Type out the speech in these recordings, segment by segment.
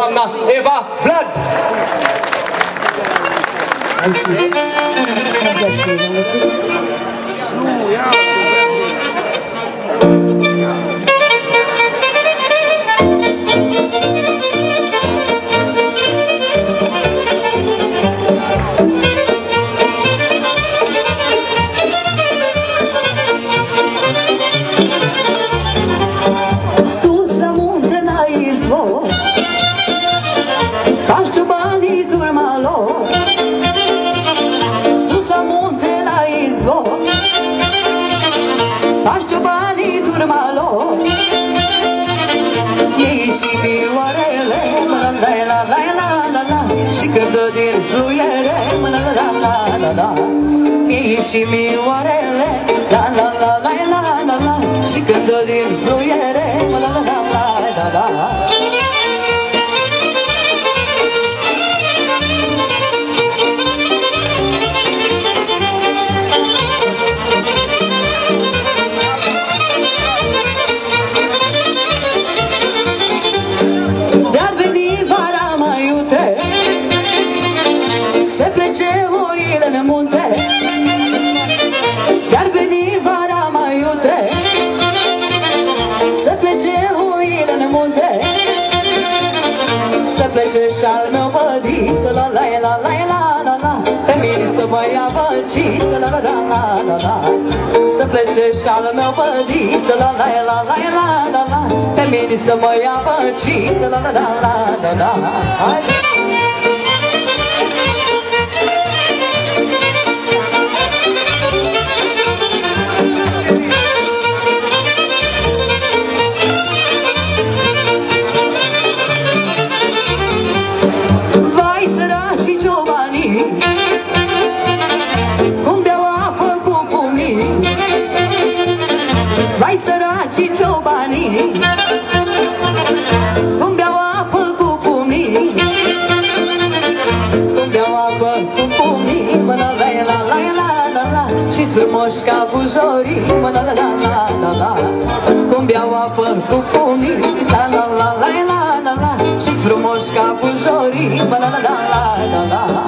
Doamna Eva Vlad! Sus la munte la izvor, pașciobanii turma lor. Sus la munte la izvor, pașciobanii turma lor. Mii și mioarele, la și cântă din fluiere, la. Mii și mioarele, la și cântă din fluiere, la. De-ar veni vara mai iute, se plece oile în munte. De-ar veni vara mai iute, se plece oile în munte. Se plece și-al meu bădiță, la. Pe mine să mă ia băciță, la. Se plece și-al meu bădiță, la. Pe mine să mă ia băciță, la. Hai! Vai săracii ciobanii, cum beau apă cu pumnii. Vai săracii ciobanii, cum beau apă cu pumnii. Cum beau apă cu pumnii, mă la. Și frumoși ca bujorii, mă la. Cum beau apă cu pumnii, la. Și frumoși ca bujorii, mă la.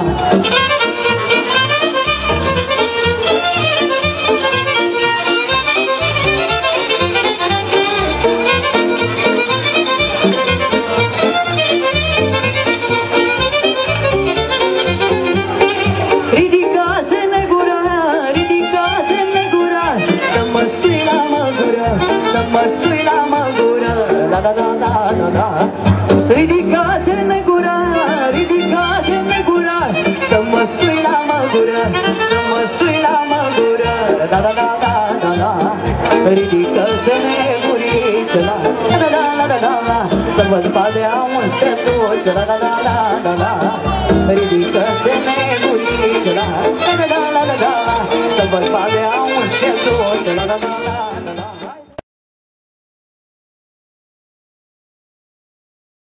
Ridicați-ne gura, ridicați-ne gura, să mă sui la măgură, să mă sui la măgură, la. Ridicați-ne gura, ridicați-ne gura, să mă sui la măgură, să mă sui la măgură, la. Ridică-te-ne gurice, la. Să văd padea un se duce, la. Ridică-te-ne gurice, la. Să văd padea un se duce, la.